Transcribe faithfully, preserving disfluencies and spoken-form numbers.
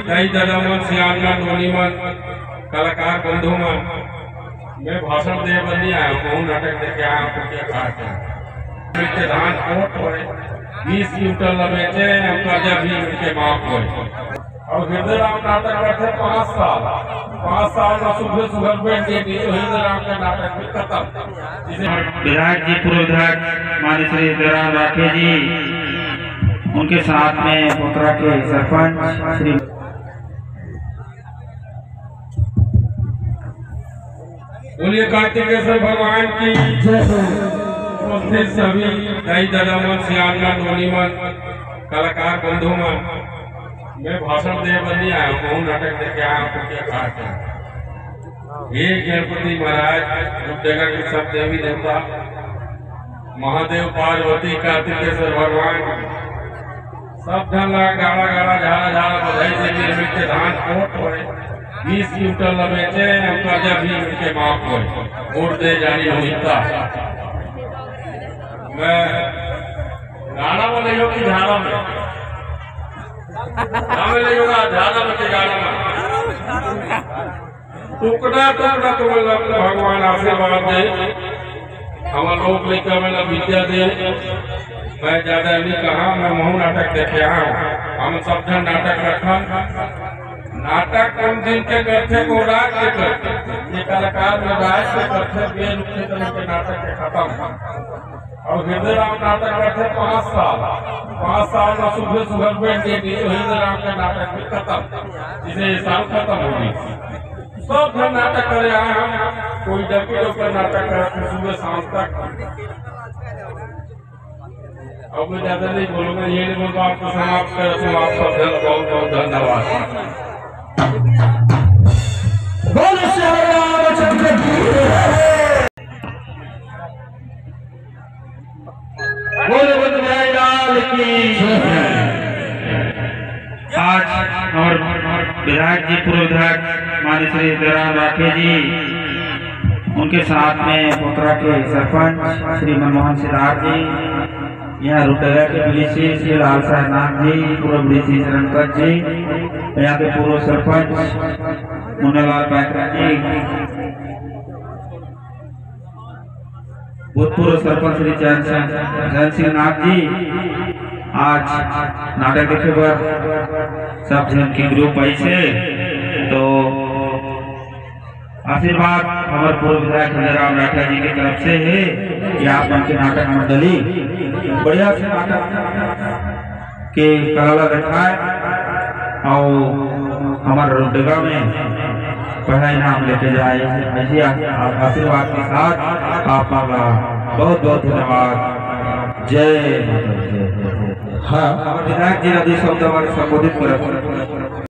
कई दलमन सियान टोलीमन कलाकार बंधु मन मैं भाषण दे बनी आया हूँ नाटक देखे आया हूँ धान कोट हो बीस क्विंटल बेचे कर्जा भी उनके माफ हो और हृदय राम नाटक करते पाँच साल पाँच साल में सुबह सुबह बैठ के हृदय राम का नाटक भी खत्म। विधायक जी पूर्व विधायक माननीय श्री हृदय राठे जी उनके साथ में पोतरा के सरपंच श्री बोलिए कार्तिकेश्वर भगवान की उपस्थित सभी कई दलमन सियान टोलीमन कलाकार बंधु मन मैं भाषण दे बनी आया हूँ नाटक देखे आया हूँ। हे गणपति महाराज जगह के सब देवी देवता महादेव पार्वती कार्तिकेश्वर भगवान सब जन गाड़ा गाड़ा झाड़ा झाड़ा बधाई से निर्मित धान कोट हो बीस क्विंटल बेचे कर्जा भी उनके माफ हो वोट दे जानी होता मैं गाड़ा में ले कि झाड़ा में में ले झाड़ा में गाड़ा में टुकड़ा टुकड़ा तो भगवान आशीर्वाद दे हमारे लोग लेकर मेरा विद्या दे। मैं ज्यादा नहीं कहा मैं महू नाटक देखे आया हम सब जन नाटक रखा नाटक कम दिन के करते को राज के करते ये कलाकार में राज के करते बेल उठे के नाटक के खत्म और हृदय राम नाटक करते पाँच साल पाँच साल में सुबह सुबह बैठ के हृदय राम का नाटक भी खत्म जिसे साल खत्म होगी सब जन नाटक करे आए हम कोई डर के ऊपर नाटक करते सुबह शाम तक। अब मैं ज्यादा नहीं बोलूंगा ये नहीं बोलूंगा आपको समाप्त कर समाप्त सब जन बहुत बहुत धन्यवाद। आज और विधायक जी पूर्व विधायक माननीय श्री हृदय राठे जी उनके साथ में पोतरा के सरपंच श्री मनमोहन सिद्धार्थ जी यहाँ रुपया के बीसी श्री लाल साहनाथ जी पूर्व बीसी शरणपत जी यहाँ के पूर्व सरपंच मुन्नालाल पैकरा जी भूतपूर्व सरपंच श्री जयंत सिंह नाथ जी आज नाटक देखे पर सब जन की ग्रुप ऐसे तो आशीर्वाद हमारे पूर्व विधायक हृदय राम राठा जी की तरफ से है कि आप उनके नाटक मंडली बढ़िया से नाटक के कला दिखाए और हमारे रुडगा में पहला इनाम लेके जाए ऐसी आशीर्वाद के साथ आपका बहुत बहुत धन्यवाद। जय हाँ विधायक जी नदी शब्द संबोधित कर